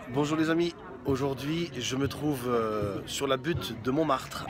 Bonjour les amis, aujourd'hui je me trouve sur la butte de Montmartre.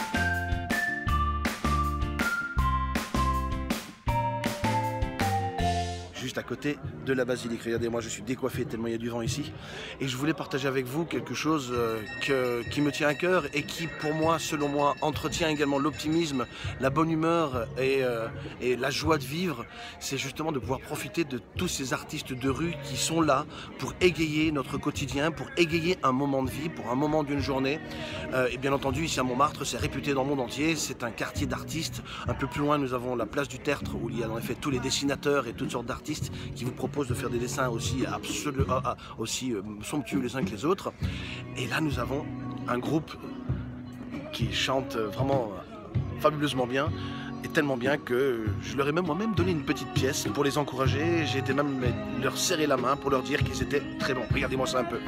Juste à côté de la basilique. Regardez, moi je suis décoiffé tellement il y a du vent ici. Et je voulais partager avec vous quelque chose qui me tient à cœur et qui pour moi, selon moi, entretient également l'optimisme, la bonne humeur et la joie de vivre. C'est justement de pouvoir profiter de tous ces artistes de rue qui sont là pour égayer notre quotidien, pour égayer un moment de vie, pour un moment d'une journée. Et bien entendu, ici à Montmartre, c'est réputé dans le monde entier. C'est un quartier d'artistes. Un peu plus loin, nous avons la place du Tertre où il y a en effet tous les dessinateurs et toutes sortes d'artistes qui vous proposent de faire des dessins aussi, somptueux les uns que les autres. Et là, nous avons un groupe qui chante vraiment fabuleusement bien, et tellement bien que je leur ai même moi-même donné une petite pièce pour les encourager. J'ai été même leur serrer la main pour leur dire qu'ils étaient très bons. Regardez-moi ça un peu.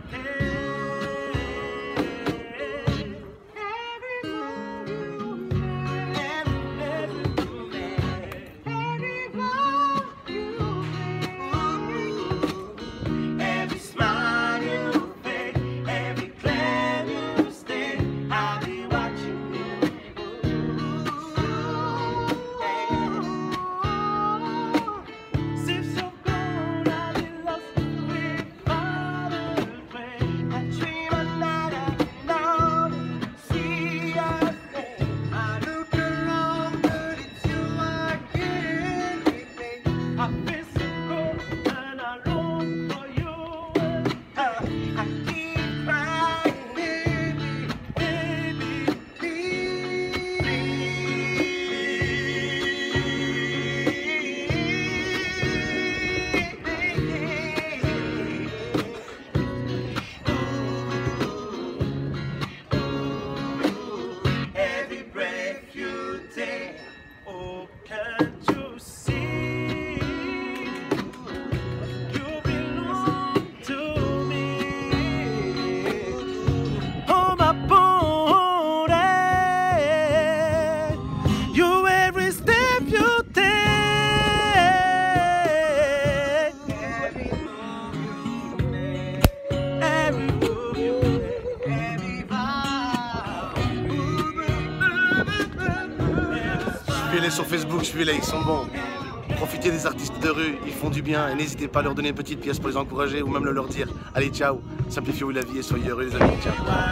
Suivez-les sur Facebook, suivez-les, ils sont bons. Profitez des artistes de rue, ils font du bien et n'hésitez pas à leur donner une petite pièce pour les encourager ou même leur dire allez ciao, simplifiez-vous la vie et soyez heureux les amis, ciao.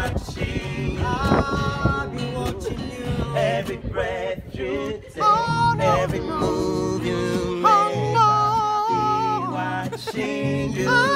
Every breath you take, every move you make, I'll be watching you.